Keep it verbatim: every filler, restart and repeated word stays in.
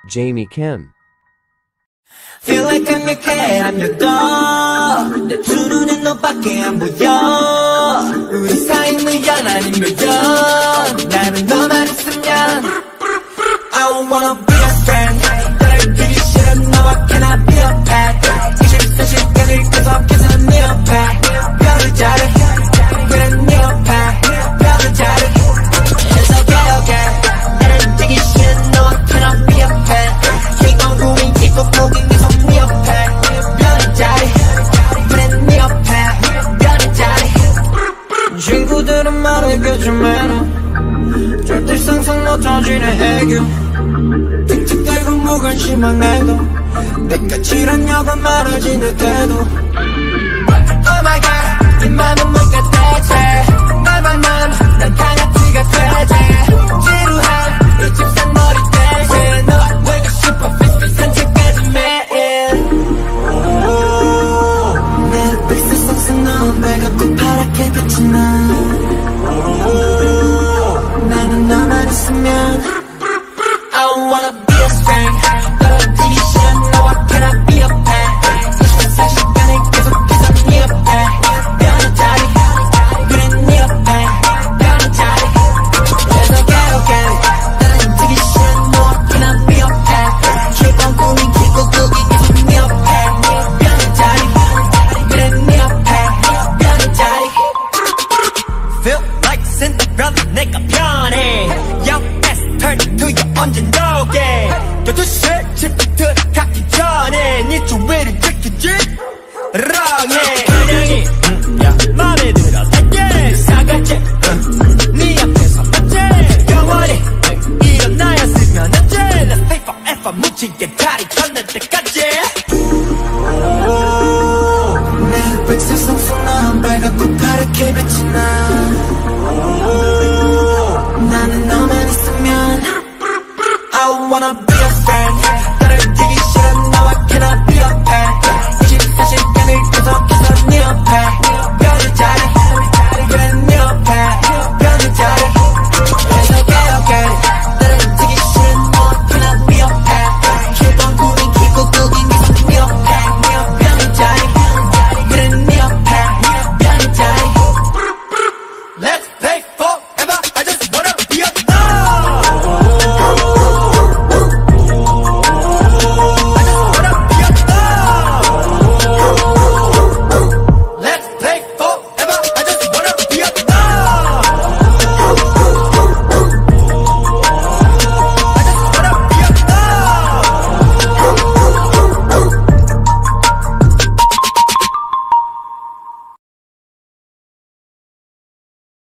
Jamie Kim. Feel like I'm your cat, I'm your dog. 내 두 눈엔 너밖에 안 보여. 우리 사이는 연한인 묘연. 나는 너만 있으면 I don't wanna be a friend. 너를 되기 싫어 너와 cannot be a pet. 이십사 시간을 계속해서 네 옆에 별을 자리 그래 네 옆에 별을 자리 It's okay okay. 너를 되기 싫어 너와 cannot be a pet. 기본 고민 기고 고민 계속 네 옆에 별을 자리 그래 네 옆에 별을 자리 친구들은 말해주면 절대 상상 못하지네 애교 틱틱대고 무관심한 내도 내가 지랄냐고 말하지 내 태도 Oh my god 네 맘은 뭔가 대체 날 만나면 난 강아지가 되지 지루한 이 집산 머리 대신 너와 보이고 싶어 피스피 산책까지 매일 내 픽셀 속에 넌 배고프 파랗게 빛이 나 나는 너만 있으면 I don't wanna be a friend. 너를 되기 싫어 너와 cannot be a pet. 이십사 시간을 계속해서 네 옆에 별의 자리 그래 네 옆에 별의 자리 It's okay okay. 너를 되기 싫어 너와 cannot be a pet. 기본 고민 기고 고민 계속 네 옆에 별의 자리 그래 네 옆에 별의 자리 Feel like Cinderella 내가 편해 옆에서 turn to you 언제 너게 너도 실집에 들어가기 전에 네 주위를 지키지 랑해 그냥이 음, 야 맘에 들어 살게 사과지 음, 네 앞에서 맞지 영원히 음, 이런 나였으면 안돼 Let's stay forever 묻히게